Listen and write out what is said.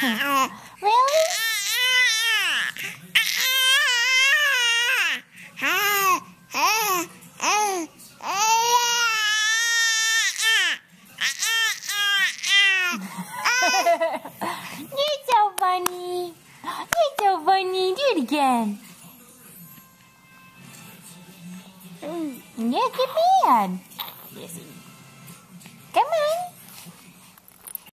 Really? You're so funny. You're so funny. Do it again. Yes, you can. Yes,